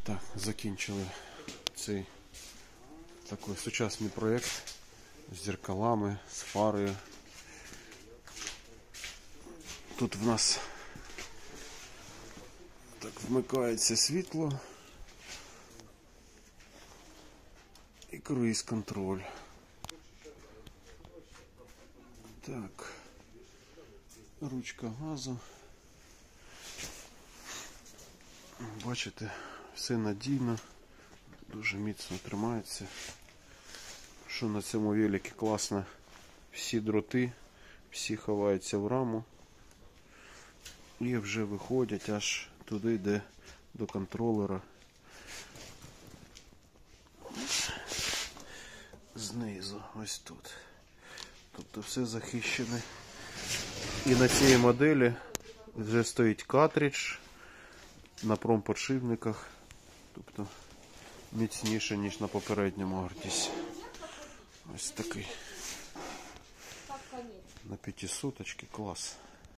Так, закінчили цей такий сучасний проєкт з дзеркалами, з фарою. Тут в нас так вмикається світло і круїз-контроль. Так, ручка газу. Бачите, все надійно, дуже міцно тримається. Що на цьому великі класно, всі дроти, всі ховаються в раму і вже виходять аж туди, де до контролера. Знизу, ось тут. Тобто все захищене. І на цій моделі вже стоїть картридж на промподшипниках, тобто міцніше, ніж на попередньому Артісі. Ось такий. На 500-очки клас.